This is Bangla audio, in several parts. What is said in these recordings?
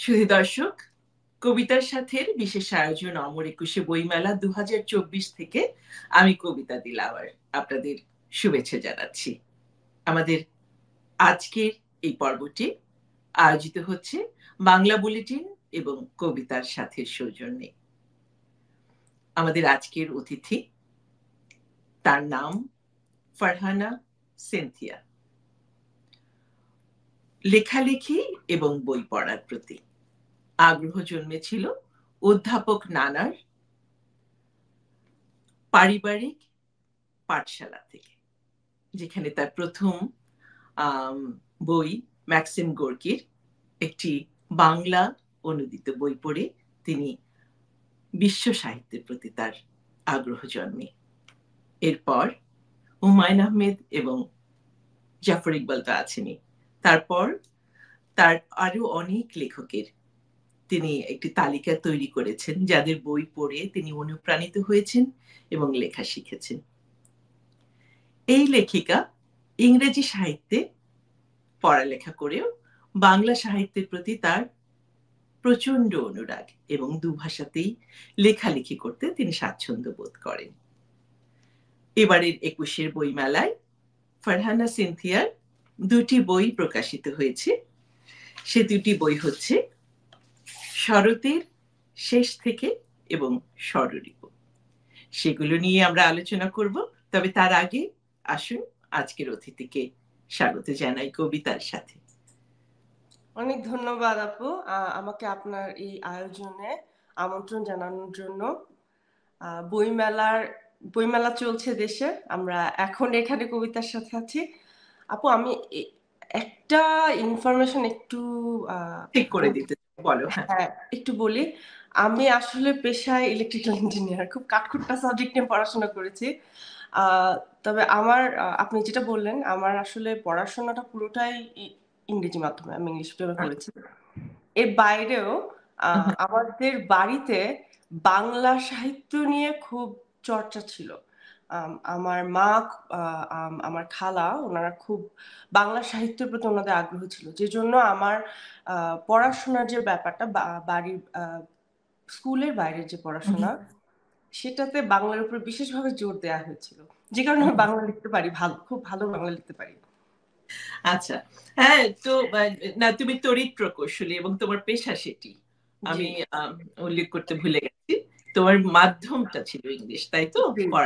সুধী দর্শক, কবিতার সাথে বিশেষ আয়োজন অমর ২১ বইমেলা ২০২৪ থেকে আমি কবিতা দিলাওয়ার আপনাদের শুভেচ্ছা জানাচ্ছি। আমাদের আজকের এই পর্বটি আয়োজিত হচ্ছে বাংলা বুলেটিন এবং কবিতার সাথে সৌজন্যে। আমাদের আজকের অতিথি, তার নাম ফারহানা সিনথিয়া। লেখালেখি এবং বই পড়ার প্রতি আগ্রহ জন্মেছিল অধ্যাপক নানার পারিবারিক পাঠশালা থেকে, যেখানে তার প্রথম বই ম্যাক্সিম গোর্কির একটি বাংলা অনুদিত বই পড়ে তিনি বিশ্ব সাহিত্যের প্রতি তার আগ্রহ জন্মে। এরপর হুমায়ুন আহমেদ এবং জাফর ইকবাল তো আছেনই, তারপর তার আরো অনেক লেখকের তিনি একটি তালিকা তৈরি করেছেন যাদের বই পড়ে তিনি অনুপ্রাণিত হয়েছেন এবং লেখা শিখেছেন। এই লেখিকা ইংরেজি সাহিত্যে পড়ালেখা করেও বাংলা সাহিত্যের প্রতি তার প্রচন্ড অনুরাগ এবং দুভাষাতেই লেখালেখি করতে তিনি স্বাচ্ছন্দ্য বোধ করেন। এবারের ২১ বইমেলায় ফারহানা সিনথিয়ার দুটি বই প্রকাশিত হয়েছে। সে দুটি বই হচ্ছে শরতের শেষ থেকে এবং স্বরলিপি। সেগুলো নিয়ে আমরা আলোচনা করব, তবে তার আগে আসুন আজকের অতিথিকে স্বাগত জানাই কবিতার সাথে। অনেক ধন্যবাদ আপু, আমাকে আপনার এই আয়োজনে আমন্ত্রণ জানানোর জন্য। বইমেলা চলছে দেশে, আমরা এখন এখানে কবিতার সাথে আছি। আপু, আমি একটা ইনফরমেশন একটু ঠিক করে দিতে বলো। হ্যাঁ, একটু বলি। আমি আসলে পেশায় ইলেকট্রিক্যাল ইঞ্জিনিয়ার, খুব কাঠখুট্টা সাবজেক্ট নিয়ে পড়াশোনা করেছি। তবে আপনি যেটা বললেন, আমার আসলে পড়াশোনাটা পুরোটাই ইংরেজি মাধ্যমে, আমি ইংলিশ মিডিয়ামে পড়েছি। এর বাইরেও আমাদের বাড়িতে বাংলা সাহিত্য নিয়ে খুব চর্চা ছিল। আমার মা, আমার খালা, ওনারা খুব বাংলা সাহিত্যের প্রতি ওনাদের আগ্রহ ছিল, যে জন্য আমার পড়াশোনার যে ব্যাপারটা, বাড়ির স্কুলের বাইরের যে পড়াশোনা, সেটাতে বাংলার উপর বিশেষভাবে জোর দেওয়া হয়েছিল, যে কারণে আমি বাংলা লিখতে পারি, খুব ভালো বাংলা লিখতে পারি। আচ্ছা, হ্যাঁ, তো না, তুমি তড়িৎ প্রকৌশলী এবং তোমার পেশা সেটি, আমি উল্লেখ করতে ভুলে গেছি। তোমার মাধ্যমটা ছিল ইংলিশ, তাই তো?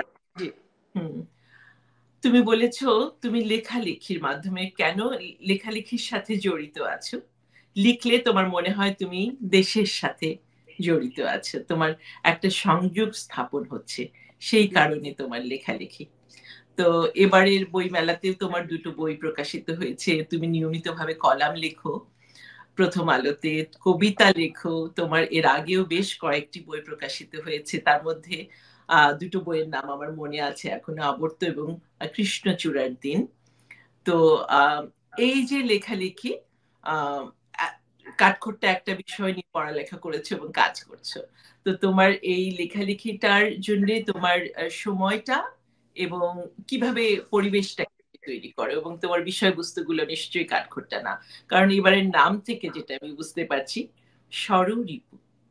তুমি বলেছো তুমি লেখালেখির মাধ্যমে, কেন লেখালেখির সাথে জড়িত আছো? লিখলে তোমার মনে হয় তুমি দেশের সাথে জড়িত আছো, তোমার একটা সংযোগ স্থাপন হচ্ছে, সেই কারণে তোমার লেখালেখি। তো এবারের বই মেলাতেও তোমার দুটো বই প্রকাশিত হয়েছে। তুমি নিয়মিতভাবে কলাম লেখো, প্রথম আলোতে কবিতা লেখো, তোমার এর আগেও বেশ কয়েকটি বই প্রকাশিত হয়েছে। তার মধ্যে দুটো বইয়ের নাম আমার মনে আছে এখনো, আবর্ত এবং কৃষ্ণচূড়ার দিন। তো এই যে লেখালেখি, কাঠখোট্টা একটা বিষয় নিয়ে পড়ালেখা করেছো এবং কাজ করছো, তো তোমার এই লেখালেখিটার জন্য তোমার সময়টা এবং কিভাবে পরিবেশটা তৈরি করো, এবং তোমার বিষয়বস্তুগুলো নিশ্চয়ই কাঠখোট্টা না, কারণ এবারের নাম থেকে যেটা আমি বুঝতে পারছি, স্বরলিপি,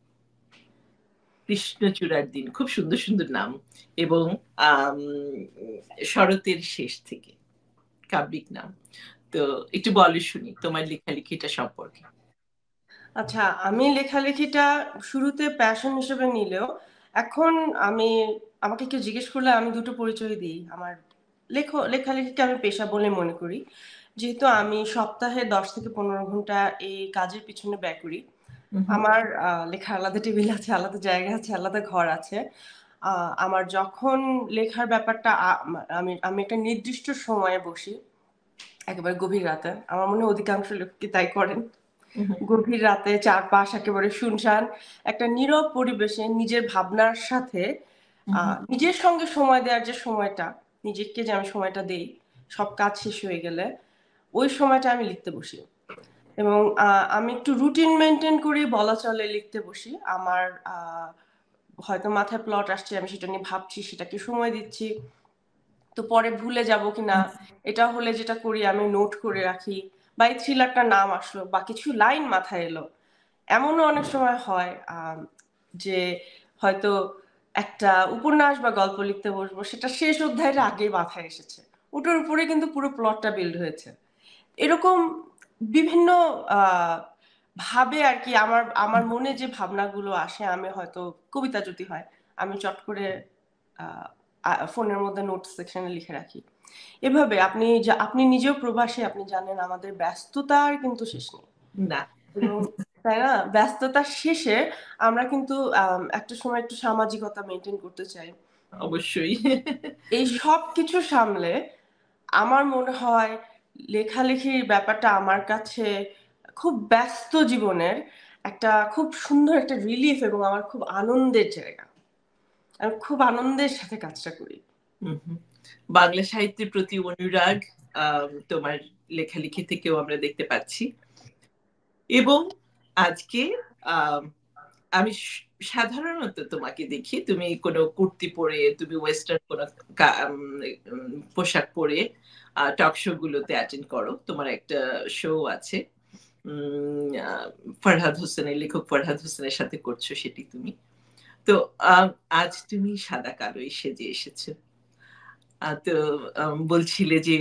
কৃষ্ণচূড়ার দিন, খুব সুন্দর সুন্দর নাম, এবং শরতের শেষ থেকে কাব্যিক নাম। তো একটু বলো শুনি তোমার লেখালেখিটা সম্পর্কে। আচ্ছা, আমি লেখালেখিটা শুরুতে প্যাশন হিসেবে নিলেও এখন আমাকে কেউ জিজ্ঞেস করলে আমি দুটো পরিচয় দিই। আমার লেখালেখিকে আমি পেশা বলে মনে করি, যেহেতু আমি সপ্তাহে 10 থেকে 15 ঘন্টা এই কাজের পিছনে ব্যয় করি। আমার লেখার আলাদা টেবিল আছে, আলাদা জায়গা আছে, আলাদা ঘর আছে। আমার যখন লেখার ব্যাপারটা, আমি একটা নির্দিষ্ট সময়ে বসি, একেবারে গভীর রাতে। আমার মনে হয় অধিকাংশ লোকই তাই করেন। গভীর রাতে চারপাশ একেবারে শুনশান, একটা নীরব পরিবেশে নিজের ভাবনার সাথে নিজের সঙ্গে সময় দেওয়ার যে সময়টা, নিজেকে যে আমি সময়টা দেই সব কাজ শেষ হয়ে গেলে, ওই সময়টা আমি লিখতে বসি। এবং আমি একটু রুটিন মেনটেন করি বলা চলে লিখতে বসি। আমার হয়তো মাথায় প্লট আসছে, আমি সেটা নিয়ে ভাবছি, সেটাকে সময় দিচ্ছি, তো পরে ভুলে যাব কিনা, এটা হলে যেটা করি আমি নোট করে রাখি, বা এই থ্রিলারটার নাম আসলো বা কিছু লাইন মাথায় এলো, এমনও অনেক সময় হয় যে হয়তো একটা উপন্যাস বা গল্প লিখতে বসবো, সেটা শেষ অধ্যায়ের আগেই মাথায় এসেছে, ওটার উপরে কিন্তু পুরো প্লটটা বিল্ড হয়েছে। এরকম বিভিন্ন ভাবে আর কি আমার আমার মনে যে ভাবনাগুলো আসে, আমি হয়তো কবিতা যদি হয় আমি চট করে ফোনের মধ্যে নোট সেকশনে লিখে রাখি। এভাবে আপনি নিজেও প্রবাসী, আপনি জানেন আমাদের ব্যস্ততার কিন্তু শেষ নেই। না, এবং তাই না, ব্যস্ততার শেষে আমরা কিন্তু একটা সময় একটু সামাজিকতা মেনটেন করতে চাই। অবশ্যই। এই সব কিছু সামলে আমার মনে হয় লেখালেখির ব্যাপারটা আমার কাছে খুব ব্যস্ত জীবনের একটা খুব সুন্দর একটা রিলিফ এবং আমার খুব আনন্দের জায়গা। আমি খুব আনন্দের সাথে কাজটা করি। বাংলা সাহিত্যের প্রতি অনুরাগ তোমার লেখালেখি থেকেও আমরা দেখতে পাচ্ছি। এবং আজকে আমি সাধারণত তোমাকে দেখি তুমি কোনো কুর্তি পরে, তুমি ওয়েস্টার্ন কোনো পোশাক পরে টক শো গুলোতে অ্যাটেন্ড করো। তোমার একটা শো আছে ফরহাদ হোসেনের, লেখক ফরহাদ হোসেনের সাথে করছো, সেটি তুমি। তো আজ তুমি সাদা কালোই সেজে এসেছো। তো বলছিলে যে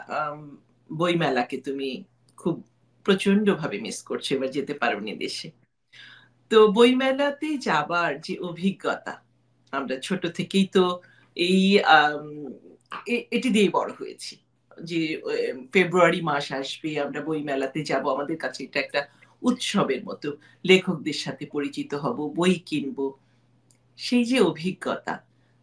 বইমেলাকে তুমি খুব প্রচন্ড ভাবে মিস করছো, এবার যেতে পারোনি দেশে। তো বইমেলাতে যাবার যে অভিজ্ঞতা, আমরা ছোট থেকেই তো এই এটি দিয়ে বড় হয়েছি যে ফেব্রুয়ারি মাস আসবে, আমরা বইমেলাতে যাব, আমাদের কাছে এটা একটা উৎসবের মতো, লেখকদের সাথে পরিচিত হব, বই কিনবো। সেই যে অভিজ্ঞতা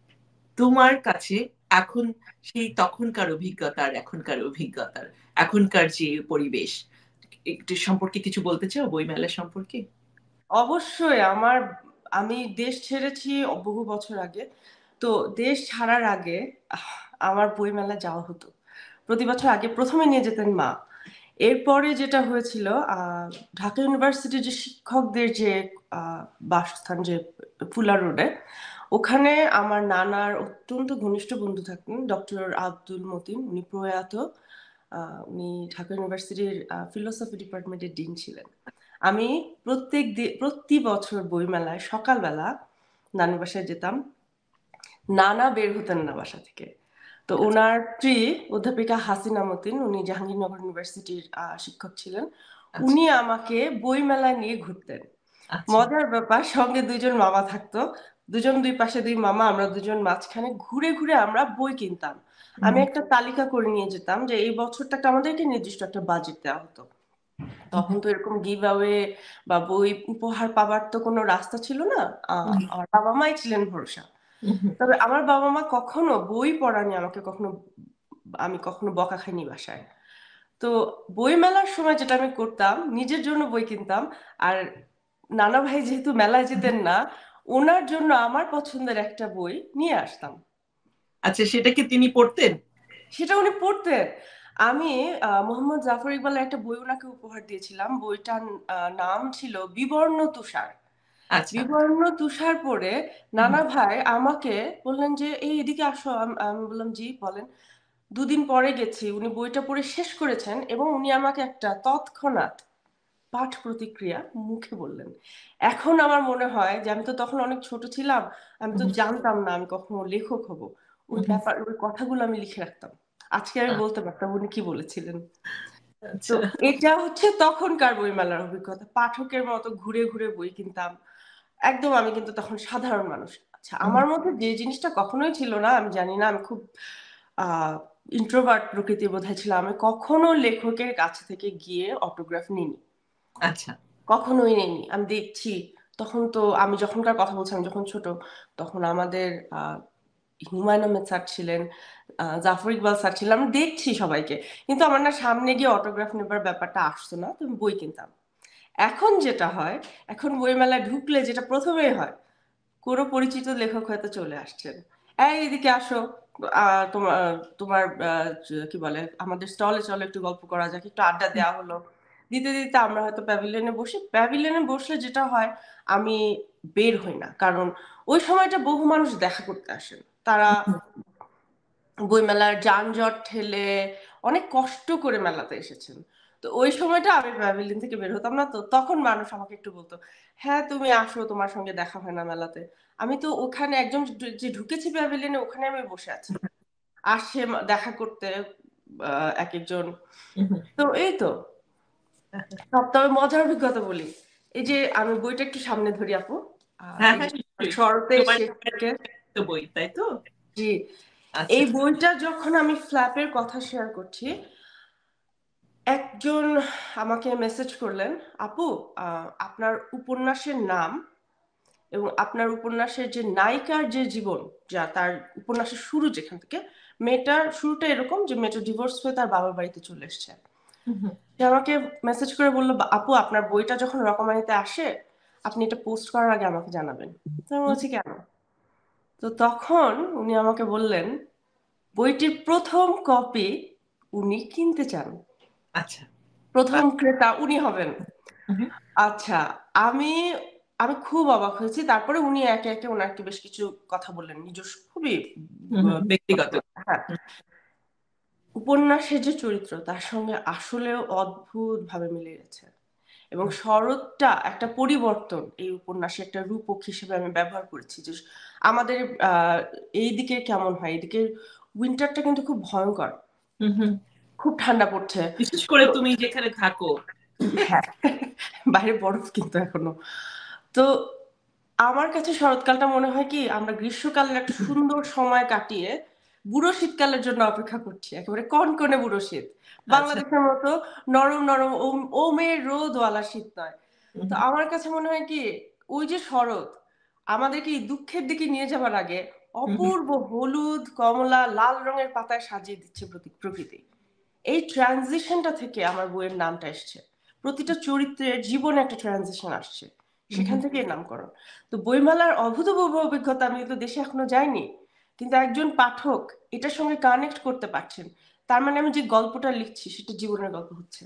তোমার কাছে এখন, সেই তখনকার অভিজ্ঞতা আর এখনকার অভিজ্ঞতার, এখনকার যে পরিবেশ, একটু সম্পর্কে কিছু বলতে চাও বইমেলা সম্পর্কে? অবশ্যই। আমি দেশ ছেড়েছি বহু বছর আগে। তো দেশ ছাড়ার আগে আমার বইমেলা যাওয়া হতো। প্রতি বছর আগে প্রথমে নিয়ে যেতেন মা। এরপরে যেটা হয়েছিল, ঢাকা ইউনিভার্সিটির যে শিক্ষকদের যে বাসস্থান, যে ফুলার রোডে, ওখানে আমার নানার অত্যন্ত ঘনিষ্ঠ বন্ধু থাকতেন, ডক্টর আব্দুল মতিন। উনি প্রয়াত। উনি ঢাকা ইউনিভার্সিটির ফিলোসফি ডিপার্টমেন্টের ডিন ছিলেন। আমি প্রতি বছর বইমেলায় সকালবেলা নানুর বাসায় যেতাম। নানা বের হতেন না বাসা থেকে। তো ওনার স্ত্রী অধ্যাপিকা হাসিনা মতিন, উনি জাহাঙ্গীরনগর ইউনিভার্সিটির শিক্ষক ছিলেন। আচ্ছা, উনি আমাকে বইমেলায় নিয়ে ঘুরতেন। আচ্ছা। মজার ব্যাপার, সঙ্গে দুইজন মামা থাকতো। দুজন দুই পাশে দুই মামা, আমরা দুজন মাঝখানে। ঘুরে ঘুরে আমরা বই কিনতাম। আমি একটা তালিকা করে নিয়ে যেতাম যে এই বছরটাকে আমাদেরকে নির্দিষ্ট একটা বাজেট দেওয়া হতো। তখন তো এরকম গিভ অ্যাওয়ে বা বই উপহার পাবার তো কোনো রাস্তা ছিল না। আমার বাবা মাই ছিলেন ভরসা। তবে আমার বাবা মা কখনো বই পড়া নিয়ে আমি কখনো বকা খাইনি বাসায়। তো বই মেলার সময় যেটা আমি করতাম, নিজের জন্য বই কিনতাম। আর নানা ভাই যেহেতু মেলায় যেতেন না, ওনার জন্য আমার পছন্দের একটা বই নিয়ে আসতাম। আচ্ছা, সেটা কি তিনি পড়তেন? সেটা উনি পড়তেন। আমি মোহাম্মদ জাফর ইকবালের একটা বই ওনাকে উপহার দিয়েছিলাম। বইটার নাম ছিল বিবর্ণ তুষার। আচ্ছা। বিবর্ণ তুষার পড়ে নানা ভাই আমাকে বললেন যে এই এদিকে আসো। আমি বললাম জি বলেন। দুদিন পরে গেছি, উনি বইটা পড়ে শেষ করেছেন এবং উনি আমাকে একটা তৎক্ষণাৎ পাঠ প্রতিক্রিয়া মুখে বললেন। এখন আমার মনে হয় যে আমি তো তখন অনেক ছোট ছিলাম, আমি তো জানতাম না আমি কখনো লেখক হব। ওই কথাগুলো আমি লিখে রাখতাম। আজকে আমি বলতে পারতাম উনি কি বলেছিলেন। তো আচ্ছা। এটা হচ্ছে তখনকার বইমেলার অভিজ্ঞতা। পাঠকের মতো ঘুরে ঘুরে বই কিনতাম। একদম আমি কিন্তু তখন সাধারণ মানুষ। আচ্ছা, আমার মধ্যে যে জিনিসটা কখনোই ছিল না, আমি জানি না, আমি খুব আহ ইন্ট্রোভার্ট প্রকৃতির বোধহয় ছিলাম। আমি কখনো লেখকের কাছে থেকে গিয়ে অটোগ্রাফ নিইনি, আচ্ছা। কখনোই নেইনি। আমি দেখছি, তখন তো আমি যখনকার কথা বলছি, আমি যখন ছোট, তখন আমাদের হুমায়ুন আহমেদ স্যার ছিলেন, জাফর ইকবাল স্যার ছিলেন। আমি দেখছি সবাইকে, কিন্তু আমার না সামনে গিয়ে অটোগ্রাফ নেবার ব্যাপারটা আসতো না। তুমি বই কিনতাম। এখন যেটা হয়, এখন বইমেলায় ঢুকলে যেটা প্রথমেই হয়, কোনো পরিচিত লেখক হয়তো চলে আসছেন। এই এদিকে আসো, তোমার তোমার কি বলে, আমাদের স্টলে চলো, একটু গল্প করা যাক, একটু আড্ডা দেওয়া হলো। দিতে দিতে আমরা হয়তো প্যাভিলিয়নে বসি। প্যাভিলিয়নে বসলে যেটা হয়, আমি বের হই না, কারণ ওই সময়টা বহু মানুষ দেখা করতে আসেন। তারা বইমেলার যানজট ঠেলে অনেক কষ্ট করে মেলাতে এসেছেন। তো ওই সময়টা আমি প্যাভিলিয়ন থেকে বের হতাম না, তো তখন মানুষ আমাকে একটু বলতো, হ্যাঁ তুমি আসো, তোমার সঙ্গে দেখা হয় না মেলাতে। আমি তো ওখানে একজন যে ঢুকেছি প্যাভিলিয়নে, ওখানে আমি বসে আছি, আসছে দেখা করতে এক একজন। তো এই তো সব। তবে মজার অভিজ্ঞতা বলি, এই যে আমি বইটা একটু সামনে ধরি আপু, হ্যাঁ এই হ্যাঁ যে নিশ্চয়ই, শরতের তোমার শেষ থেকে। তো বই তাই তো? জি, আচ্ছা এই বইটা যখন আমি ফ্ল্যাপের কথা শেয়ার করছি, একজন আমাকে মেসেজ করলেন, আপু আপনার উপন্যাসের নাম এবং আপনার উপন্যাসের যে নায়িকার যে জীবন, যা তার উপন্যাসের শুরু যেখান থেকে, মেয়েটার শুরুটা এরকম যে মেয়েটা ডিভোর্স হয়ে তার বাবার বাড়িতে চলে এসছে। সে আমাকে মেসেজ করে বললো, আপু আপনার বইটা যখন রকমারিতে আসে, আপনি এটা পোস্ট করার আগে আমাকে জানাবেন। তো আমি বলছি কেন? তো তখন উনি আমাকে বললেন, বইটির প্রথম কপি উনি কিনতে চান, আচ্ছা প্রথম ক্রেতা উনি হবেন। আচ্ছা, আমি আমি খুব অবাক হয়েছি। তারপরে উনি একে একে ওনাকে বেশ কিছু কথা বললেন, নিজস্ব খুবই ব্যক্তিগত। হ্যাঁ, উপন্যাসের যে চরিত্র তার সঙ্গে আসলেও অদ্ভুত ভাবে মিলে গেছে। এবং শরৎটা একটা পরিবর্তন এই উপন্যাসে একটা রূপক হিসেবে আমি ব্যবহার করেছি, যে আমাদের এই দিকে কেমন হয়, এদিকে উইন্টারটা কিন্তু খুব ভয়ঙ্কর, খুব ঠান্ডা পড়ছে। বিশেষ করে তুমি যেখানে থাকো। হ্যাঁ, বাইরে বরফ কিন্তু এখনো। তো আমার কাছে শরৎকালটা মনে হয় কি, আমরা গ্রীষ্মকালের একটা সুন্দর সময় কাটিয়ে বুড়ো শীতকালের জন্য অপেক্ষা করছি, একেবারে কনকনে বুড়ো শীত, আচ্ছা বাংলাদেশের মতো নরম নরম ওমের রোদওয়ালা শীত নয়। তো আমার কাছে মনে হয় কি, ওই যে শরৎ আমাদেরকে এই দুঃখের দিকে নিয়ে যাবার আগে অপূর্ব হলুদ কমলা লাল রঙের পাতায় সাজিয়ে দিচ্ছে প্রকৃতি। এই ট্রানজিশনটা থেকে আমার বইয়ের নামটা এসছে। প্রতিটা চরিত্রের জীবনে একটা ট্রানজিশন আসছে, সেখান থেকে এর নামকরণ। তো বইমেলার অভূতপূর্ব অভিজ্ঞতা, আমি তো দেশে এখনো যাইনি, কিন্তু একজন পাঠক এটার সঙ্গে কানেক্ট করতে পারছেন, তার মানে আমি যে গল্পটা লিখছি সেটা জীবনের গল্প হচ্ছে।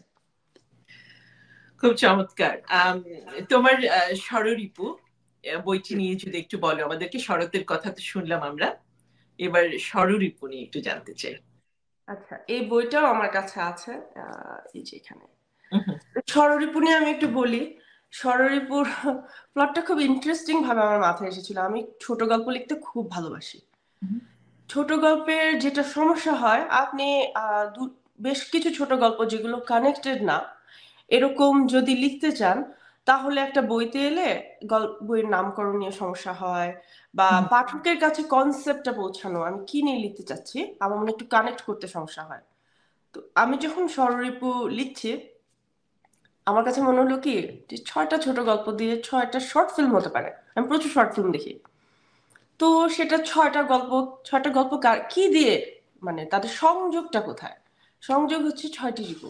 খুব চমৎকার। তোমার ষড়রিপু বইটি নিয়ে যদি একটু বলো আমাদেরকে। শরতের কথা তো শুনলাম আমরা, এবার ষড়রিপু নিয়ে একটু জানতে চাই। আচ্ছা, এই বইটাও আমার কাছে আছে, এই যে এখানে। ষড়রিপু নিয়ে আমি একটু বলি। ষড়রিপুর প্লটটা খুব ইন্টারেস্টিং ভাবে আমার মাথায় এসেছিল। আমি ছোট গল্প লিখতে খুব ভালোবাসি। ছোট গল্পের যেটা সমস্যা হয়, আপনি বেশ কিছু ছোট গল্প যেগুলো কানেক্টেড না এরকম যদি লিখতে চান, তাহলে একটা বইতে এলে বইয়ের নামকরণ নিয়ে সমস্যা হয়, বা পাঠকের কাছে কনসেপ্টটা পৌঁছানো, আমি কি নিয়ে লিখতে চাচ্ছি আমার মনে একটু কানেক্ট করতে সমস্যা হয়। তো আমি যখন ষড়রিপু লিখছি, আমার কাছে মনে হলো কি, যে 6টা ছোট গল্প দিয়ে 6টা শর্ট ফিল্ম হতে পারে। আমি প্রচুর শর্ট ফিল্ম দেখি। তো সেটা 6টা গল্প কি দিয়ে, মানে তাদের সংযোগটা কোথায়? সংযোগ হচ্ছে 6টি রিপু।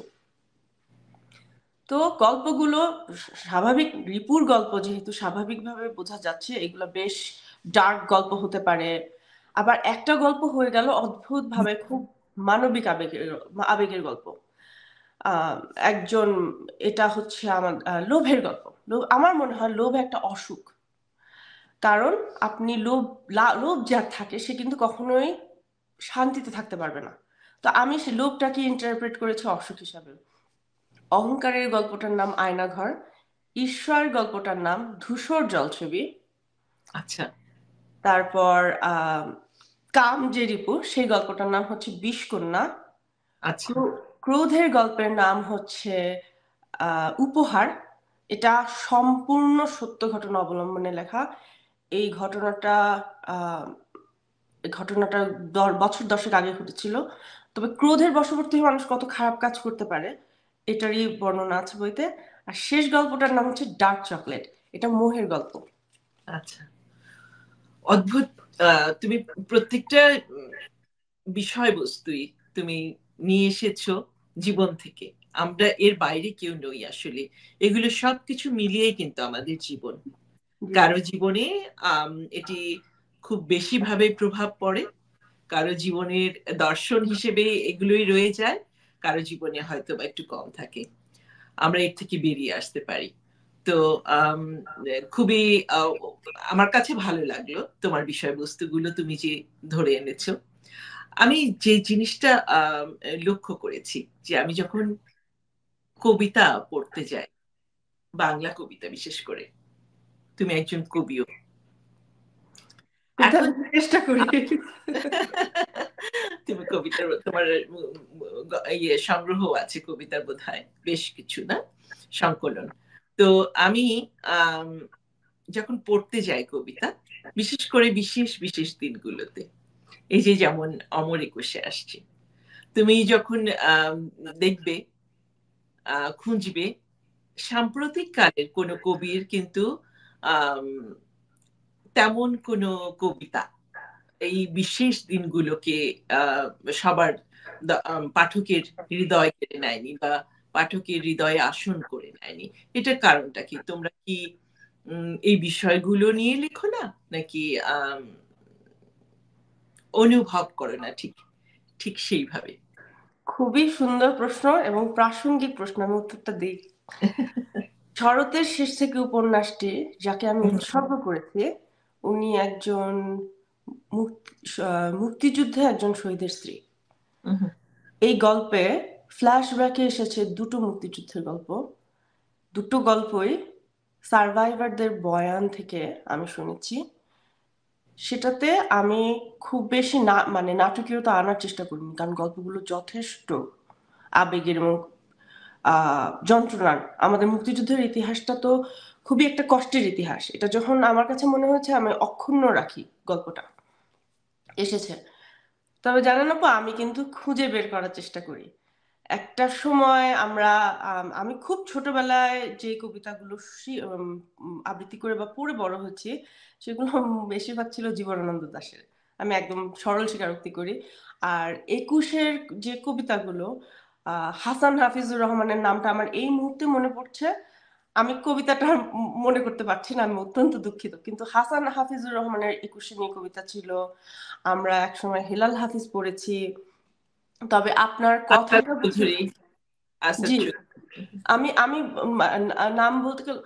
তো গল্পগুলো স্বাভাবিক রিপুর গল্প, যেহেতু স্বাভাবিকভাবে বোঝা যাচ্ছে এগুলো বেশ ডার্ক গল্প হতে পারে। আবার একটা গল্প হয়ে গেল অদ্ভুত ভাবে খুব মানবিক আবেগের গল্প। আহ একজন, এটা হচ্ছে আমার লোভের গল্প। আমার মনে হয় লোভ একটা অসুখ। কারণ আপনি লোভ যার থাকে সে কিন্তু কখনোই শান্তিতে থাকতে পারবে না। তো আমি সে লোভটাকে ইন্টারপ্রেট করেছি অসুখ হিসাবে। অহংকারের গল্পটার নাম আয়নাঘর। ঈশ্বরের গল্পটার নাম ধূসর জলছবি। আচ্ছা তারপর কাম যে রিপু, সেই গল্পটার নাম হচ্ছে বিষকন্যা। আচ্ছা ক্রোধের গল্পের নাম হচ্ছে উপহার। এটা সম্পূর্ণ সত্য ঘটনা অবলম্বনে লেখা। এই ঘটনাটা আহ এই ঘটনাটা বছর 10 আগে ঘটেছিল। তবে ক্রোধের বশবর্তী হয়ে মানুষ কত খারাপ কাজ করতে পারে এটারই বর্ণনা আছে বইতে। আর শেষ গল্পটার নাম হচ্ছে ডার্ক চকলেট। এটা মোহের গল্প। আচ্ছা অদ্ভুত। তুমি প্রত্যেকটা বিষয়বস্তুই তুমি নিয়ে এসেছো জীবন থেকে। আমরা এর বাইরে কেউ নই আসলে। এগুলো সবকিছু মিলিয়ে কিন্তু আমাদের জীবন। কারো জীবনে এটি খুব বেশি ভাবে প্রভাব পড়ে, কারো জীবনের দর্শন হিসেবে এগুলোই রয়ে যায়, কারো জীবনে হয়তো বা একটু কম থাকে। আমরা এর থেকে বেরিয়ে আসতে পারি। তো খুবই আমার কাছে ভালো লাগলো তোমার বিষয়বস্তুগুলো তুমি যে ধরে এনেছো। আমি যে জিনিসটা লক্ষ্য করেছি, যে আমি যখন কবিতা পড়তে যায়, বাংলা কবিতা বিশেষ করে, তুমি একজন কবিও, এখন চেষ্টা করি। তুমি কবিতার, তোমার সংগ্রহ আছে কবিতার বোধহয় বেশ কিছু, না সংকলন। তো আমি যখন পড়তে যাই কবিতা, বিশেষ করে বিশেষ বিশেষ দিনগুলোতে, এই যে যেমন অমর একুশে আসছে, তুমি যখন দেখবে, খুঁজবে সাম্প্রতিক কালের কোনো কবির কিন্তু তেমন কোনো কবিতা এই বিশেষ দিনগুলোকে সবার পাঠকের হৃদয় কেড়ে নেয়নি বা পাঠকের হৃদয়ে আসন করে নেয়নি। এটার কারণটা কি? তোমরা কি এই বিষয়গুলো নিয়ে লেখো না, নাকি অনুভব করো না ঠিক ঠিক সেইভাবে? খুবই সুন্দর প্রশ্ন এবং প্রাসঙ্গিক প্রশ্ন, আমি উত্তরটা দিই। শরতের শেষ থেকে উপন্যাসটি যাকে আমি উৎসর্গ করেছি, উনি একজন মুক্তিযুদ্ধে একজন শহীদের স্ত্রী। এই গল্পে ফ্ল্যাশব্যাকে এসেছে দুটো মুক্তিযুদ্ধের গল্প। দুটো গল্পই সার্ভাইভারদের বয়ান থেকে আমি শুনেছি। সেটাতে আমি খুব বেশি মানে নাটকীয়তা আনার চেষ্টা করিনি, কারণ গল্পগুলো যথেষ্ট আবেগের এবং যন্ত্রণার। আমাদের মুক্তিযুদ্ধের ইতিহাসটা তো খুবই একটা কষ্টের ইতিহাস। এটা যখন আমার কাছে মনে হয়েছে আমি অক্ষুণ্ণ রাখি গল্পটা, এসেছে। তবে জানেন আপু, আমি কিন্তু খুঁজে বের করার চেষ্টা করি। একটা সময় আমি খুব ছোটবেলায় যে কবিতাগুলো আবৃত্তি করে বা পড়ে বড় হচ্ছি, সেগুলো বেশিরভাগ ছিল জীবনানন্দ দাশের। আমি একদম সরল স্বীকারোক্তি করি। আর একুশের যে কবিতাগুলো, হাসান হাফিজুর রহমানের নামটা আমার এই মুহূর্তে মনে পড়ছে, আমি কবিতাটা মনে করতে পারছি না, আমি অত্যন্ত দুঃখিত। কিন্তু হাসান হাফিজুর রহমানের একুশে নিয়ে কবিতা ছিল। আমরা একসময় হেলাল হাফিজ পড়েছি। তবে আপনার কথাটা জি, আমি আমি নাম বলতে গেলে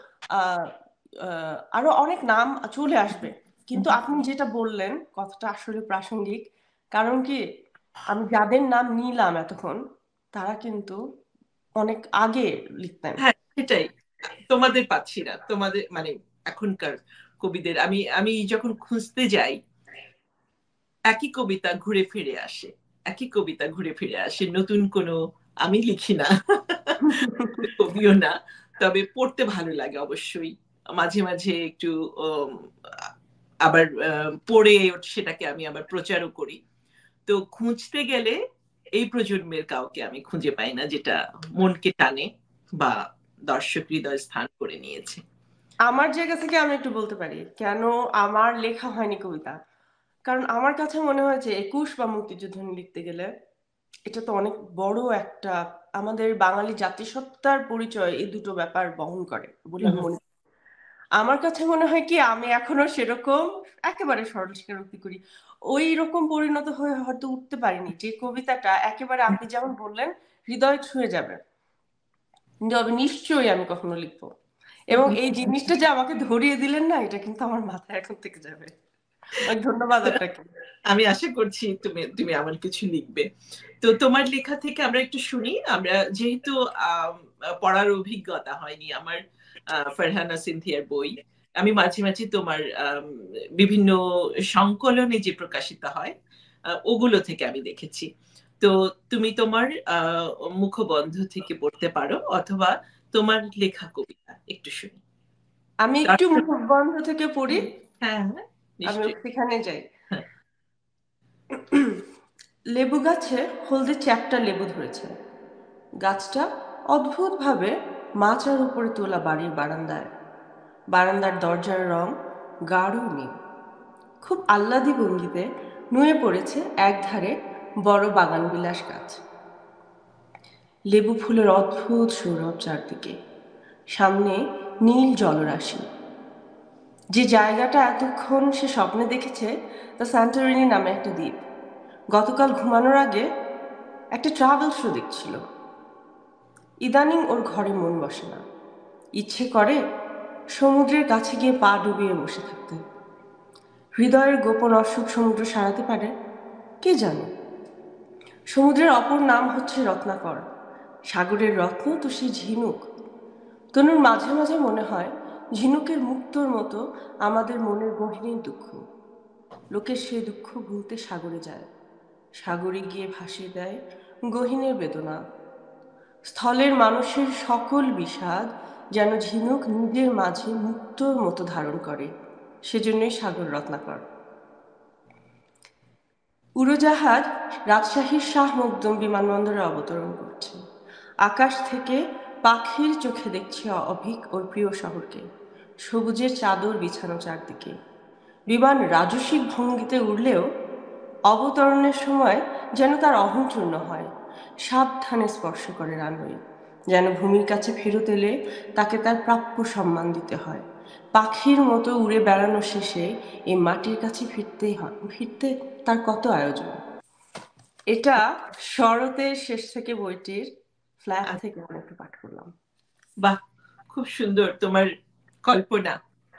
আরো অনেক নাম চলে আসবে, কিন্তু আপনি যেটা বললেন কথাটা আসলে প্রাসঙ্গিক। কারণ কি, আমি যাদের নাম নিলাম এতক্ষণ, তারা কিন্তু অনেক আগে লিখতেন। হ্যাঁ, সেটাই, তোমাদের পাচ্ছি না, তোমাদের মানে এখনকার কবিদের আমি আমি যখন খুঁজতে যাই, একই কবিতা ঘুরে ফিরে আসে, একই কবিতা ঘুরে ফিরে আসে, নতুন কোনো আমি লিখি না, কবিও না, তবে পড়তে ভালো লাগে অবশ্যই। মাঝে মাঝে একটু আবার পড়ে সেটাকে আমি আবার প্রচারও করি। তো খুঁজতে গেলে এই প্রজন্মের কাউকে আমি খুঁজে পাই না যেটা মনকে টানে বা দর্শক হৃদয় স্থান করে নিয়েছে। আমার জায়গা থেকে আমি একটু বলতে পারি কেন আমার লেখা হয়নি কবিতা। কারণ আমার কাছে মনে হয় যে একুশ বা মুক্তিযুদ্ধ নিয়ে লিখতে গেলে এটা তো অনেক বড় একটা, আমাদের বাঙালি জাতিসত্তার পরিচয় এই দুটো ব্যাপার বহন করে বলে আমি মনে করি। আমার কাছে মনে হয় কি, আমি এখনো সেরকম একেবারে সরল স্বীকারোক্তি করি, ওই রকম পরিণত হয়ে হয়তো উঠতে পারিনি যে কবিতাটা একেবারে আপনি যেমন বললেন হৃদয় ছুঁয়ে যাবে। তবে নিশ্চয়ই আমি কখনো লিখবো, এবং এই জিনিসটা যে আমাকে ধরিয়ে দিলেন না, এটা কিন্তু আমার মাথায় এখন থেকে যাবে। অনেক ধন্যবাদ আপনাকে। আমি আশা করছি তুমি তুমি এমন কিছু লিখবে। তো তোমার লেখা থেকে আমরা একটু শুনি। আমরা যেহেতু পড়ার অভিজ্ঞতা হয়নি আমার ফারহানা সিনথিয়ার বই, আমি মাঝে মাঝে তোমার বিভিন্ন সংকলনে যে প্রকাশিত হয় ওগুলো থেকে আমি দেখেছি। তো তুমি তোমার মুখবন্ধ থেকে পড়তে পারো, অথবা তোমার লেখা কবিতা একটু শুনি। আমি একটু মুখবন্ধ থেকে পড়ি। হ্যাঁ হ্যাঁ, আমি নিশ্চয়ই। সেখানে যাই। লেবু গাছে হলদে চ্যাপ্টা লেবু ধরেছে। গাছটা অদ্ভুতভাবে মাচার উপরে তোলা বাড়ির বারান্দায়। বারান্দার দরজার রং গাঢ় নীল। খুব আহ্লাদী ভঙ্গিতে নুয়ে পড়েছে একধারে বড় বাগানবিলাস গাছ। লেবু ফুলের অদ্ভুত সৌরভ চারদিকে। সামনে নীল জলরাশি। যে জায়গাটা এতক্ষণ সে স্বপ্নে দেখেছে তা স্যান্টোরিনি নামে একটা দ্বীপ। গতকাল ঘুমানোর আগে একটা ট্রাভেল শো দেখছিল। ইদানিং ওর ঘরে মন বসে না। ইচ্ছে করে সমুদ্রের কাছে গিয়ে পা ডুবিয়ে বসে থাকতে। হৃদয়ের গোপন অসুখ সমুদ্র সারাতে পারে কে জানে। সমুদ্রের অপর নাম হচ্ছে রত্নাকর। সাগরের রত্ন তো সে ঝিনুক। তনুর মাঝে মাঝে মনে হয় ঝিনুকের মুক্তোর মতো আমাদের মনের গহীনের দুঃখ। লোকের সে দুঃখ ভুলতে সাগরে যায়, সাগরে গিয়ে ভাসিয়ে দেয় গহীনের বেদনা। স্থলের মানুষের সকল বিষাদ যেন ঝিনুক নিজের মাঝে মুক্তোর মতো ধারণ করে, সেজন্যই সাগর রত্নাকর। উড়োজাহাজ রাজশাহীর শাহ মখদুম বিমানবন্দরে অবতরণ করছে। আকাশ থেকে পাখির চোখে দেখছে অভিক ওর প্রিয় শহরকে, সবুজের চাদর বিছানো চারদিকে। বিমান রাজসিক ভঙ্গিতে উড়লেও অবতরণের সময় যেন তার অহংচূর্ণ হয়, সাবধানে স্পর্শ করে রানওয়ে, যেন ভূমির কাছে ফেরত এলে তাকে তার প্রাপ্য সম্মান দিতে হয়। পাখির মতো উড়ে বেড়ানো শেষে এই মাটির কাছে ফিরতে তার কত আয়োজন। এটা শরতের শেষ থেকে বইটির ফ্ল্যাট থেকে আমি একটু পাঠ করলাম। বাহ, খুব সুন্দর তোমার কল্পনা।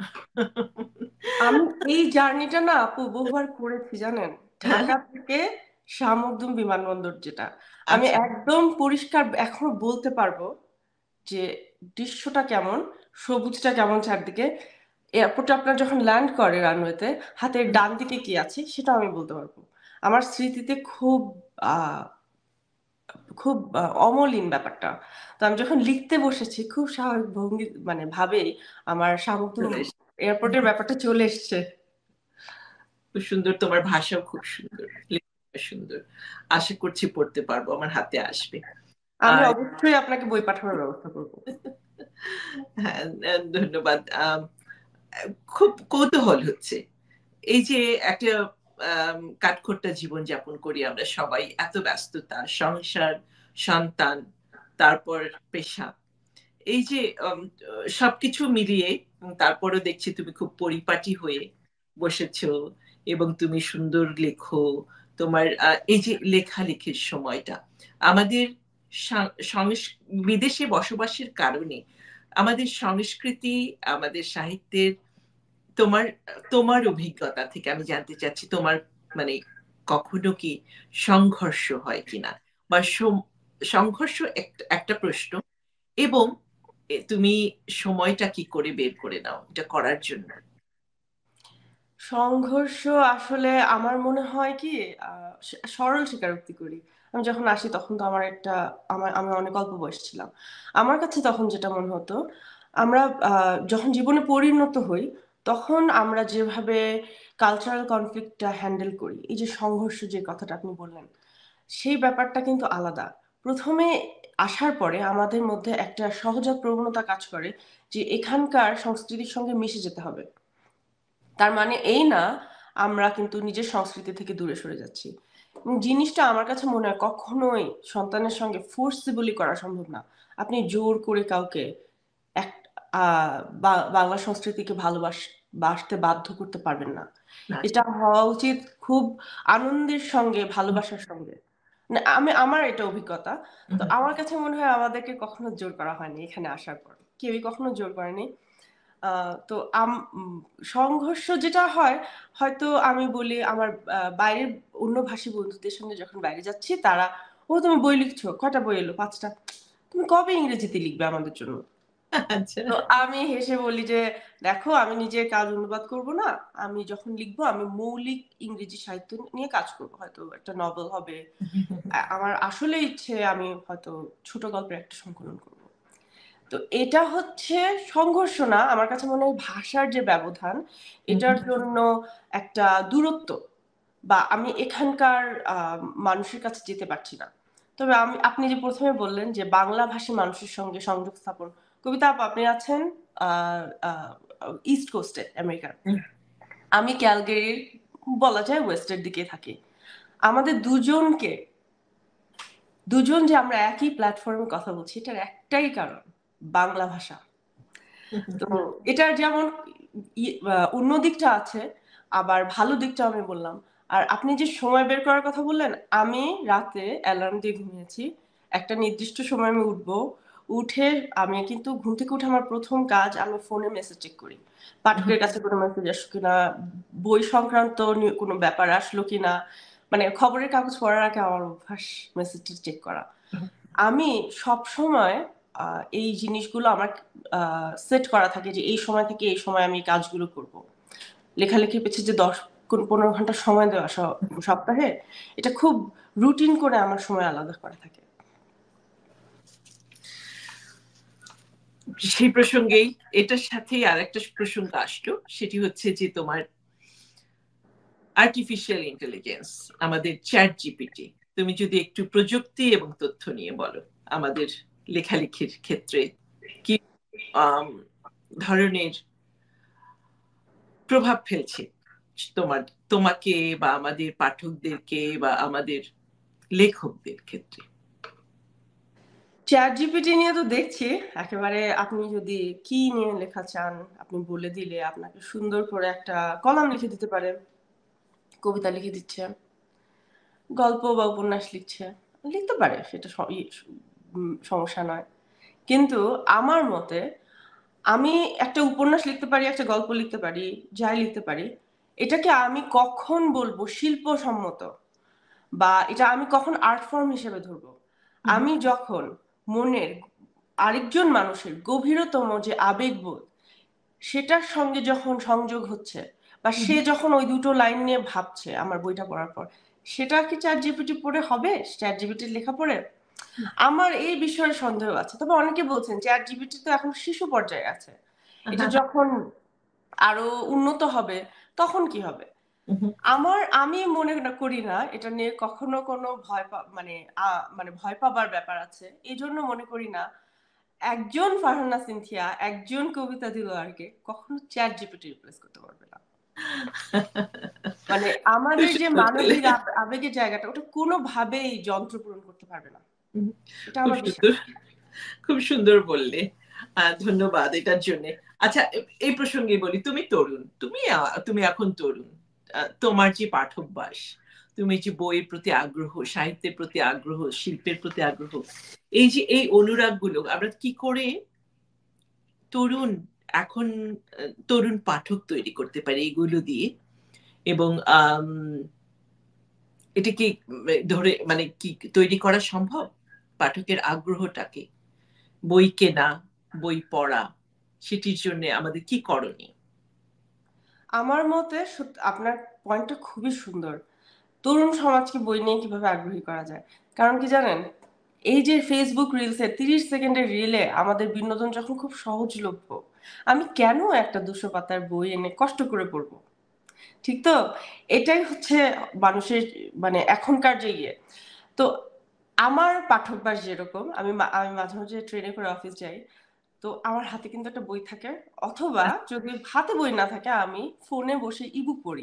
আমি এই জার্নিটা না আপু বহুবার করেছি জানেন, ঢাকা থেকে শাহ মখদুম বিমানবন্দর, যেটা আমি একদম পরিষ্কার এখনো বলতে পারবো যে দৃশ্যটা কেমন, সবুজটা কেমন চারদিকে। এয়ারপোর্টে আপনার যখন ল্যান্ড করে রানওয়েতে, হাতের ডান দিকে কি আছে সেটা আমি বলতে পারবো। আমার স্মৃতিতে খুব আহ খুব অমলিন ব্যাপারটা। তো আমি যখন লিখতে বসেছি খুব স্বাভাবিক ভঙ্গি মানে ভাবেই আমার শাহ মখদুম এয়ারপোর্টের ব্যাপারটা চলে এসছে। খুব সুন্দর, তোমার ভাষাও খুব সুন্দর, সুন্দর। আশা করছি পড়তে পারবো, আমার হাতে আসবে। আমি অবশ্যই আপনাকে বই পাঠানোর ব্যবস্থা করবো। হ্যাঁ, ধন্যবাদ। খুব কৌতূহল হচ্ছে, এই যে একটা কাঠখোট্টা জীবন যাপন করি আমরা সবাই, এত ব্যস্ততা, সংসার, সন্তান, তারপর পেশা, এই যে সবকিছু মিলিয়ে, তারপরেও দেখছি তুমি খুব পরিপাটি হয়ে বসেছো এবং তুমি সুন্দর লেখো। তোমার এই যে লেখালেখির সময়টা, আমাদের বিদেশে বসবাসের কারণে আমাদের সংস্কৃতি, আমাদের সাহিত্যের, তোমার তোমার অভিজ্ঞতা থেকে আমি জানতে চাচ্ছি, তোমার মানে কখনো কি সংঘর্ষ হয় কিনা, বা সংঘর্ষ একটা প্রশ্ন, এবং তুমি সময়টা কি করে বের করে নাও এটা করার জন্য? সংঘর্ষ আসলে আমার মনে হয় কি, সরল স্বীকারোক্তি করি। আমি যখন আসি তখন তো আমি অনেক অল্প বয়স ছিলাম। আমার কাছে তখন যেটা মনে হতো, আমরা যখন জীবনে পরিণত হই তখন আমরা যেভাবে কালচারাল কনফ্লিক্টটা হ্যান্ডেল করি, এই যে সংঘর্ষ যে কথাটা আপনি বললেন, সেই ব্যাপারটা কিন্তু আলাদা। প্রথমে আসার পরে আমাদের মধ্যে একটা সহজাত প্রবণতা কাজ করে যে এখানকার সংস্কৃতির সঙ্গে মিশে যেতে হবে। তার মানে এই না আমরা কিন্তু নিজের সংস্কৃতি থেকে দূরে সরে যাচ্ছি। জিনিসটা আমার কাছে মনে হয় কখনোই সন্তানের সঙ্গে ফোর্সিবলি করা সম্ভব না। আপনি জোর করে কাউকে এক বাংলা সংস্কৃতিকে বাসতে বাধ্য করতে পারবেন না। এটা হওয়া উচিত খুব আনন্দের সঙ্গে, ভালোবাসার সঙ্গে। আমার এটা অভিজ্ঞতা। তো আমার কাছে মনে হয় আমাদেরকে কখনো জোর করা হয়নি এখানে আসার পর, কেউই কখনো জোর করেনি। তো সংঘর্ষ যেটা হয়, হয়তো আমি বলি আমার বাইরের অন্য ভাষী বন্ধুদের সঙ্গে যখন বাইরে যাচ্ছি, তারা ও তুমি বই লিখছো, কয়টা বই এলো? 5টা। তুমি কবে ইংরেজিতে লিখবে আমাদের জন্য? তো আমি হেসে বলি যে দেখো, আমি নিজের কাজ অনুবাদ করব না, আমি যখন লিখবো আমি মৌলিক ইংরেজি সাহিত্য নিয়ে কাজ করব, হয়তো একটা নভেল হবে। আমার আসলে ইচ্ছে আমি হয়তো ছোট গল্পের একটা সংকলন করব। তো এটা হচ্ছে সংঘর্ষ না, আমার কাছে মনে হয় ভাষার যে ব্যবধান, এটার জন্য একটা দূরত্ব, বা আমি এখানকার মানুষের কাছে যেতে পারছি না। তবে আপনি যে প্রথমে বললেন যে বাংলা ভাষী মানুষের সঙ্গে সংযোগ স্থাপন, কবিতা আপু আপনি আছেন ইস্ট কোস্টে আমেরিকার, আমি ক্যালগেরির বলা যায় ওয়েস্টের দিকে থাকি। আমাদের দুজন যে আমরা একই প্ল্যাটফর্মে কথা বলছি, এটার একটাই কারণ, বাংলা ভাষা। তো এটার যেমন অন্য দিকটা আছে, আবার ভালো দিকটা আমি বললাম। আর আপনি যে সময় বের করার কথা বললেন, আমি রাতে অ্যালার্ম দিয়ে ঘুমিয়েছি, একটা নির্দিষ্ট সময় আমি উঠবো। উঠে আমি কিন্তু ঘুম থেকে উঠে আমার প্রথম কাজ, আমি ফোনে মেসেজ চেক করি, পাঠকের কাছে কোনো মেসেজ আসলো কিনা, বই সংক্রান্ত কোনো ব্যাপার আসলো কিনা। মানে খবরের কাগজ পড়ার আগে আমার অভ্যাস মেসেজটা চেক করা। আমি সব সময় এই জিনিসগুলো আমার সেট করা থাকে যে এই সময় থেকে এই সময় আমি কাজগুলো করব। লেখালেখির পেছনে যে 10-15 ঘন্টা সময় দেওয়া সপ্তাহে, এটা খুব রুটিন করে আমার সময় আলাদা করা থাকে। সেই প্রসঙ্গেই এটার সাথেই আরেকটা প্রসঙ্গ আসলো, সেটি হচ্ছে যে তোমার আর্টিফিশিয়াল ইন্টেলিজেন্স, আমাদের চ্যাট জিপিটি। তুমি যদি একটু প্রযুক্তি এবং তথ্য নিয়ে বলো, আমাদের লেখালেখির ক্ষেত্রে কি ধরনের প্রভাব ফেলছে তোমাকে বা আমাদের পাঠকদেরকে বা আমাদের লেখকদের ক্ষেত্রে? চ্যাট জিপিটি নিয়ে তো দেখছি একেবারে, আপনি যদি কি নিয়ে লেখা চান আপনি বলে দিলে আপনাকে সুন্দর করে একটা কলাম লিখে দিতে পারে, কবিতা লিখে দিচ্ছে, গল্প বা উপন্যাস লিখতে পারে, সেটা সমস্যা নয়। কিন্তু আমার মতে আমি একটা উপন্যাস লিখতে পারি, একটা গল্প লিখতে পারি, যাই লিখতে পারি, এটাকে আমি কখন বলবো শিল্পসম্মত বা এটা আমি কখন আর্ট ফর্ম হিসেবে ধরবো? আমি যখন মনের আরেকজন মানুষের গভীরতম যে আবেগবোধ সেটার সঙ্গে যখন সংযোগ হচ্ছে, বা সে যখন ওই দুটো লাইন নিয়ে ভাবছে আমার বইটা পড়ার পর, সেটা কি চ্যাট জিপিটি পড়ে হবে? চ্যাট জিপিটির লেখা পড়ে? আমার এই বিষয়ে সন্দেহ আছে। তবে অনেকে বলছেন চ্যাট জিপিটি তো এখন শিশু পর্যায়ে আছে, এটা যখন আরো উন্নত হবে তখন কি হবে? আমি মনে করি না এটা নিয়ে কখনো কোনো মানে ভয় পাবার ব্যাপার আছে। এই জন্য মনে করি না একজন ফারহানা সিনথিয়া, একজন কবিতা দিলওয়ারকে কখনো চ্যাট জিপিটি রিপ্লেস করতে পারবে না। মানে আমাদের যে মানবিক আবেগের জায়গাটা, ওটা কোনোভাবেই যন্ত্র পূরণ করতে পারবে না, এটা খুব আমার বিশ্বাস। সুন্দর, খুব সুন্দর বললে, ধন্যবাদ এটার জন্য। আচ্ছা, এই প্রসঙ্গে বলি, তুমি তরুণ, তুমি এখন তরুণ, তোমার যে পাঠকবাস, তুমি যে বইয়ের প্রতি আগ্রহ, সাহিত্যের প্রতি আগ্রহ, শিল্পের প্রতি আগ্রহ, এই যে এই অনুরাগ গুলো আমরা কি করে তরুণ এখন তরুণ পাঠক তৈরি করতে পারি এগুলো দিয়ে? এবং এটা কি ধরে মানে কি তৈরি করা সম্ভব পাঠকের আগ্রহটাকে? বই কেনা, বই পড়া, সেটির জন্য আমাদের কি করণীয়? আমার মতে আপনার পয়েন্টটা খুবই সুন্দর। তরুণ সমাজকে বই নিয়ে কিভাবে আগ্রহী করা যায়, কারণ কি জানেন, এই যে ফেসবুক রিলসের 30 সেকেন্ডের রিলে আমাদের বিনোদন যখন খুব সহজলভ্য, আমি কেন একটা 200 পাতার বই এনে কষ্ট করে পড়বো? ঠিক তো? এটাই হচ্ছে মানুষের মানে এখনকার যে ইয়ে। তো আমার পাঠকবাস যেরকম, আমি মাঝে মাঝে ট্রেনে করে অফিস যাই, তো আমার হাতে কিন্তু একটা বই থাকে, অথবা যদি হাতে বই না থাকে আমি ফোনে বসে ইবুক পড়ি।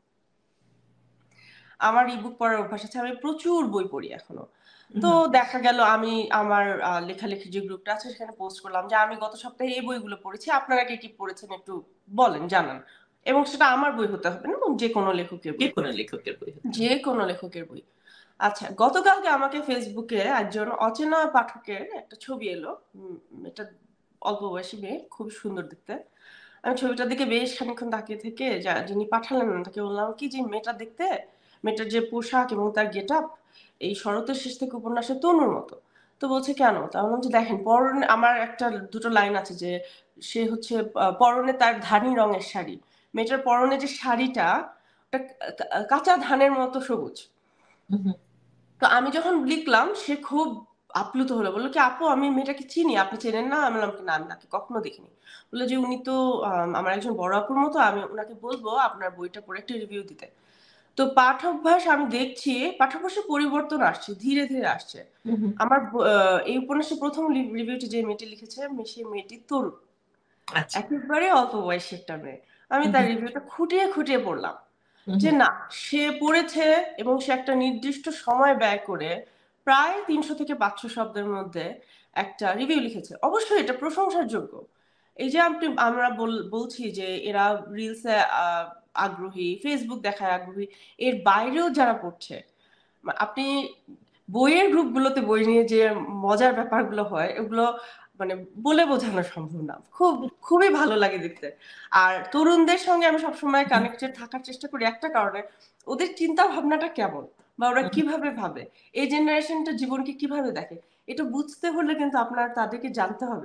আমার ইবুক পড়ার অভ্যাস আছে, আমি প্রচুর বই পড়ি এখনো। তো দেখা গেল আমি আমার লেখালেখি যে গ্রুপটা আছে সেখানে পোস্ট করলাম যে আমি গত সপ্তাহে এই বইগুলো পড়েছি, আপনারা কে কি পড়েছেন একটু বলেন, জানান। এবং সেটা আমার বই হতে হবে না, যে কোনো লেখকের যে বই, কোনো লেখকের বই। যে কোনো লেখকের বই। আচ্ছা, গতকালকে আমাকে ফেসবুকে একজন অচেনা পাঠকের একটা ছবি এলো। এটা অল্প বয়সী মেয়ে, খুব সুন্দর দেখতে। আমি ছবিটার দিকে বেশ খানিকক্ষণ তাকিয়ে থেকে যিনি পাঠালেন তাকে বললাম কি, যে মেয়েটা দেখতে, মেয়েটার যে পোশাক এবং তার গেট আপ এই শরতের শেষ থেকে উপন্যাসের তনুর মতো। তো বলছে কেন? তা বললাম যে দেখেন পরনে, আমার একটা দুটো লাইন আছে যে সে হচ্ছে পরনে তার ধানি রঙের শাড়ি, মেয়েটার পরনে যে শাড়িটা ওটা কাঁচা ধানের মতো সবুজ। তো আমি যখন লিখলাম সে খুব আপ্লুত হলো, বললো কি আপু আমি মেয়েটাকে চিনি, আপনি চেনেন না? আমি বললাম কি না, আমি তাকে কখনো দেখিনি। বললো যে উনি তো আমার একজন বড় আপুর মতো, আমি ওনাকে বলবো আপনার বইটা পড়ে একটা রিভিউ দিতে। তো পাঠকভাস আমি দেখছি, পাঠকভাষার পরিবর্তন আসছে, ধীরে ধীরে আসছে। আমার এই উপন্যাসের প্রথম রিভিউটি যে মেয়েটি লিখেছে, সেই মেয়েটি তরুণ, একেবারে অল্প বয়সী একটা মেয়ে। আমি তার রিভিউটা খুঁটিয়ে খুঁটিয়ে পড়লাম যে না, সে পড়েছে এবং সে একটা নির্দিষ্ট সময় ব্যয় করে প্রায় 300 থেকে 500 শব্দের মধ্যে একটা রিভিউ লিখেছে। অবশ্যই এটা প্রশংসার যোগ্য। এই যে আমরা বলছি যে এরা রিলসে আগ্রহী, ফেসবুক দেখায় আগ্রহী, এর বাইরেও যারা পড়ছে, আপনি বইয়ের গ্রুপগুলোতে বই নিয়ে যে মজার ব্যাপারগুলো হয় এগুলো মানে বলে বোঝানো সম্ভব না, খুবই ভালো লাগে দেখতে। আর তরুণদের সঙ্গে আমি সবসময় কানেক্টেড থাকার চেষ্টা করি একটা কারণে, ওদের চিন্তা ভাবনাটা কেমন, বা ওরা কিভাবে ভাবে, এই জেনারেশনটা জীবনকে কিভাবে দেখে, এটা বুঝতে হলে কিন্তু আপনার তাদেরকে জানতে হবে।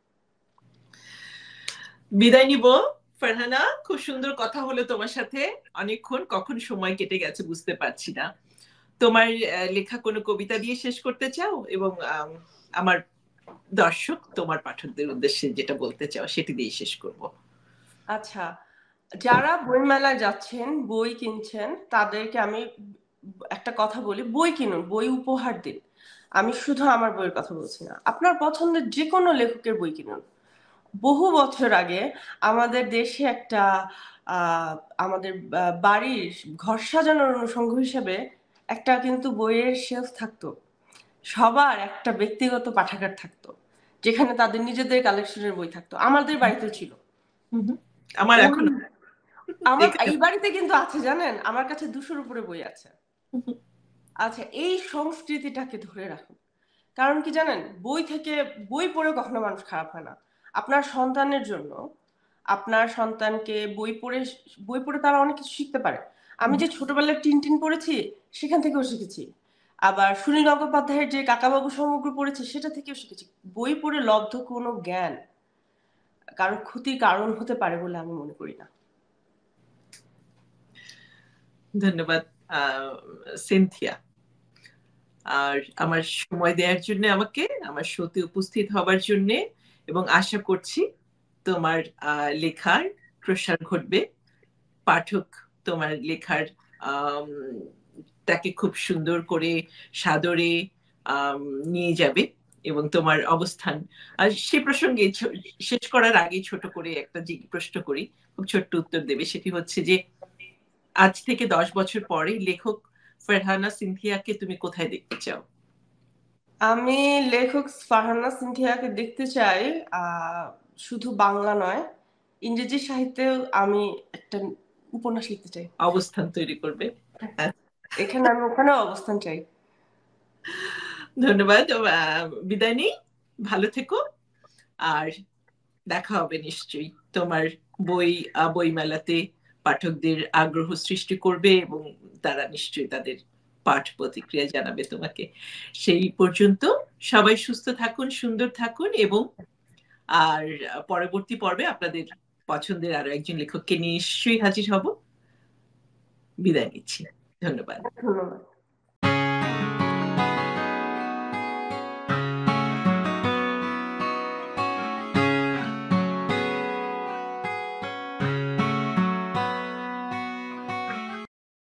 বিদায় নিব ফারহানা, খুব সুন্দর কথা হলো তোমার সাথে, অনেকক্ষণ কখন সময় কেটে গেছে বুঝতে পারছি না। তোমার লেখা কোনো কবিতা দিয়ে শেষ করতে চাও, এবং আমার দর্শক তোমার পাঠকদের উদ্দেশ্যে যেটা বলতে চাও সেটি দিয়ে শেষ করব। আচ্ছা, যারা বইমেলায় যাচ্ছেন, বই কিনছেন, তাদেরকে আমি একটা কথা বলি, বই কিনুন, বই উপহার দিন। আমি শুধু আমার বইয়ের কথা বলছি না, আপনার পছন্দের যে কোনো লেখকের বই কিনুন। বহু বছর আগে আমাদের দেশে একটা আমাদের বাড়ির ঘর সাজানোর অনুষঙ্গ হিসেবে একটা কিন্তু বইয়ের শেলফ থাকতো। সবার একটা ব্যক্তিগত পাঠাগার থাকতো, যেখানে তাদের নিজেদের কালেকশনের বই থাকতো। আমাদের বাড়িতে ছিল। আমার এখন আমার এই বাড়িতে কিন্তু আছে, জানেন, আমার কাছে 200-র উপরে বই আছে। আচ্ছা, এই সংস্কৃতিটাকে ধরে রাখুন। কারণ কি জানেন, বই পড়ে কখনো মানুষ খারাপ হয় না। আপনার সন্তানের জন্য, আপনার সন্তানকে বই পড়ে তারা অনেক কিছু শিখতে পারে। আমি যে ছোটবেলায় টিনটিন পড়েছি, সেখান থেকেও শিখেছি। আবার সুনীল গঙ্গোপাধ্যায়ের যে কাকাবাবু সমগ্র পড়েছি, সেটা থেকেও শিখেছি। বই পড়ে লব্ধ কোনো জ্ঞান কারোর ক্ষতির কারণ হতে পারে বলে আমি মনে করি না। ধন্যবাদ সিনথিয়া, আর আমার সময় দেওয়ার জন্য, আমাকে আমার শোতে উপস্থিত হবার জন্য, এবং আশা করছি তোমার লেখার প্রসার ঘটবে, পাঠক তোমার লেখার তাকে খুব সুন্দর করে সাদরে নিয়ে যাবে, এবং তোমার অবস্থান। আর সে প্রসঙ্গে শেষ করার আগে ছোট করে একটা প্রশ্ন করি, খুব ছোট্ট উত্তর দেবে। সেটি হচ্ছে যে আজ থেকে 10 বছর পরে লেখক ফারহানা সিনথিয়াকে তুমি কোথায় দেখতে চাও? আমি লেখক ফারহানা সিনথিয়াকে দেখতে চাই শুধু বাংলা নয়, ইংরেজি সাহিত্যেও আমি একটা উপন্যাস লিখতে চাই। অবস্থান তৈরি করবে। এখানে আমি ওখানেও অবস্থান চাই। ধন্যবাদ, বিদায় নেই, ভালো থেকো, আর দেখা হবে নিশ্চয়ই। তোমার বই মেলাতে পাঠকদের আগ্রহ সৃষ্টি করবে, এবং তারা নিশ্চয়ই তাদের পাঠ প্রতিক্রিয়া জানাবে তোমাকে। সেই পর্যন্ত সবাই সুস্থ থাকুন, সুন্দর থাকুন, এবং আর পরবর্তী পর্বে আপনাদের পছন্দের আরো একজন লেখককে নিয়ে নিশ্চয়ই হাজির হব। বিদায় নিচ্ছি, ধন্যবাদ। ধন্যবাদ।